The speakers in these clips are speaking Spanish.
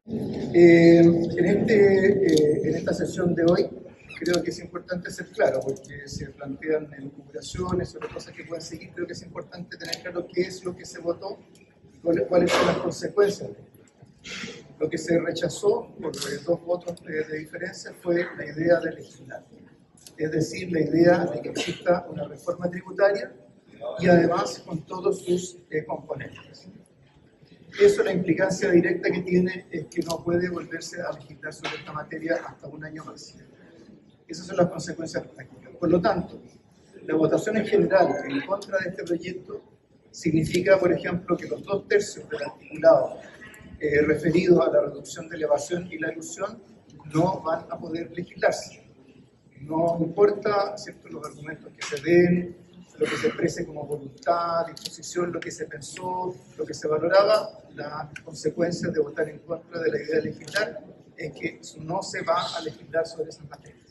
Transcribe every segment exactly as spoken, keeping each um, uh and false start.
Eh, en, este, eh, en esta sesión de hoy creo que es importante ser claro, porque se plantean elucubraciones sobre cosas que pueden seguir. Creo que es importante tener claro qué es lo que se votó y cuáles, cuáles son las consecuencias. Lo que se rechazó por dos votos de, de diferencia fue la idea de legislar, es decir, la idea de que exista una reforma tributaria y además con todos sus eh, componentes. Eso, la implicancia directa que tiene es que no puede volverse a legislar sobre esta materia hasta un año más. Esas son las consecuencias prácticas. Por lo tanto, la votación en general en contra de este proyecto significa, por ejemplo, que los dos tercios del articulado eh, referido a la reducción de la evasión y la elusión no van a poder legislarse. No importa, ¿cierto?, los argumentos que se den, lo que se exprese como voluntad, disposición, lo que se pensó, lo que se valoraba, las consecuencias de votar en contra de la idea de legislar es que no se va a legislar sobre esas materias.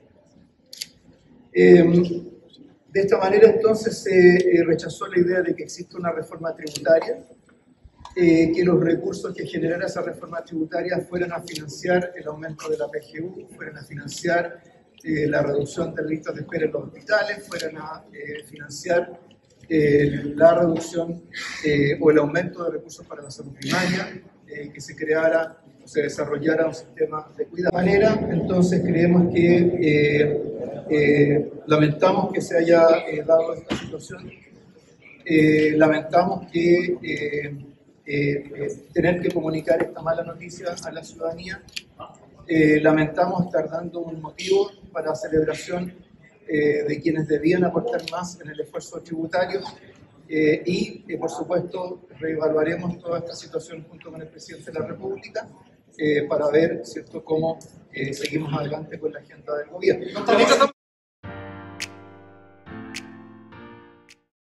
Eh, de esta manera, entonces, se eh, rechazó la idea de que existe una reforma tributaria, eh, que los recursos que generara esa reforma tributaria fueran a financiar el aumento de la P G U, fueran a financiar eh, la reducción de listas de espera en los hospitales, fueran a eh, financiar eh, la reducción eh, o el aumento de recursos para la salud primaria, eh, que se creara o se desarrollara un sistema de cuidado. De esta manera, entonces, creemos que eh, eh, lamentamos que se haya eh, dado esta situación, eh, lamentamos que eh, Eh, eh, tener que comunicar esta mala noticia a la ciudadanía. Eh, lamentamos estar dando un motivo para la celebración eh, de quienes debían aportar más en el esfuerzo tributario eh, y, eh, por supuesto, reevaluaremos toda esta situación junto con el presidente de la República eh, para ver, ¿cierto?, cómo eh, seguimos adelante con la agenda del gobierno.